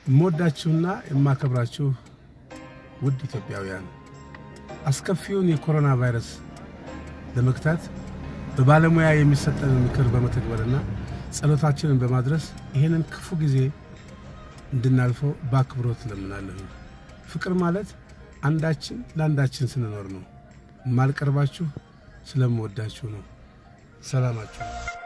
ሞዳችሁና የማከብራችሁ ውድ ኢትዮጵያውያን አስከፊውን የኮሮና ቫይረስ ለመክታት በባለሙያ የሚሰጠን ምክር በመተግበርና ጸሎታችንን በማድረስ ይሄንን ክፉ ጊዜ እንድናልፈው በአክብሮት ለምናለን። ፍቅር ማለት አንዳችን ለአንዳችን ስንኖር ነው። ማልቀርባችሁ ስለምወዳችሁ ነው። ሰላማችሁ